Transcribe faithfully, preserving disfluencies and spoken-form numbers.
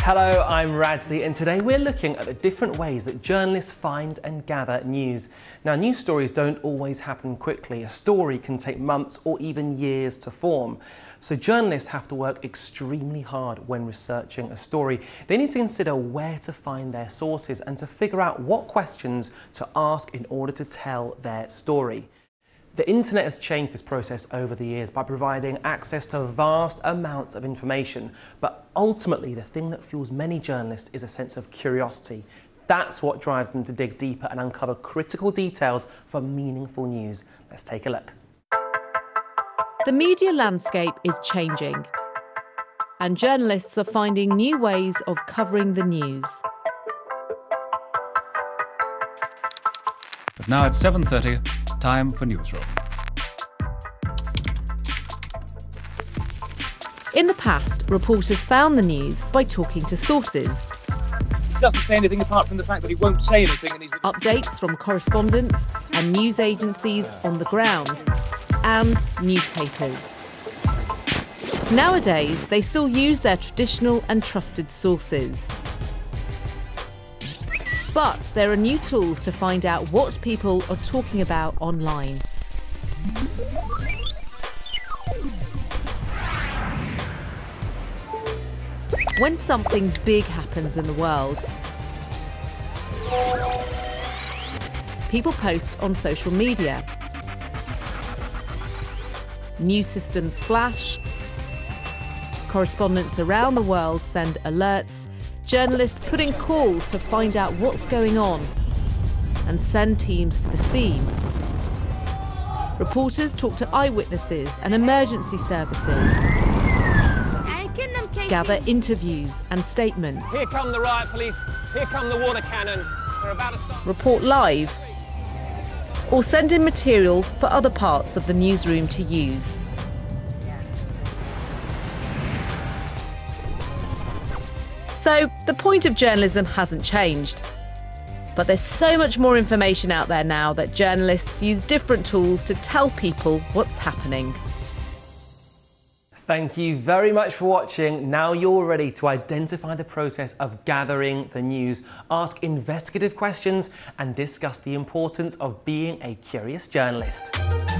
Hello, I'm Radzi, and today we're looking at the different ways that journalists find and gather news. Now, news stories don't always happen quickly. A story can take months or even years to form. So journalists have to work extremely hard when researching a story. They need to consider where to find their sources and to figure out what questions to ask in order to tell their story. The internet has changed this process over the years by providing access to vast amounts of information. But ultimately, the thing that fuels many journalists is a sense of curiosity. That's what drives them to dig deeper and uncover critical details for meaningful news. Let's take a look. The media landscape is changing, and journalists are finding new ways of covering the news. But now it's seven thirty, time for Newsroom. In the past, reporters found the news by talking to sources. He doesn't say anything apart from the fact that he won't say anything. And he's... Updates from correspondents and news agencies on the ground, and newspapers. Nowadays, they still use their traditional and trusted sources. But there are new tools to find out what people are talking about online. When something big happens in the world, people post on social media. News systems flash. Correspondents around the world send alerts. Journalists put in calls to find out what's going on and send teams to the scene. Reporters talk to eyewitnesses and emergency services, gather interviews and statements. Here come the riot police, here come the water cannon. They're about to start. Report live, or send in material for other parts of the newsroom to use. So, the point of journalism hasn't changed. But there's so much more information out there now that journalists use different tools to tell people what's happening. Thank you very much for watching. Now you're ready to identify the process of gathering the news, ask investigative questions, and discuss the importance of being a curious journalist.